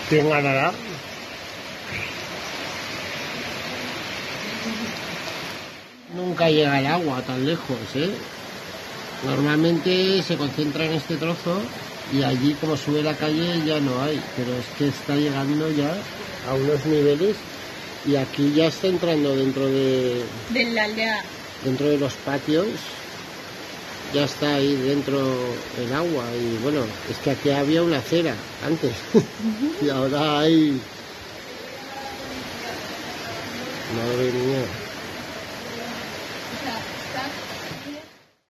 ¿Quién ganará? Nunca llega el agua tan lejos, ¿eh? Normalmente se concentra en este trozo y allí, como sube la calle, ya no hay, pero es que está llegando ya a unos niveles y aquí ya está entrando dentro de la aldea. Dentro de los patios ya está ahí dentro el agua. Y bueno, es que aquí había una acera antes y ahora hay... Madre mía. O sea, está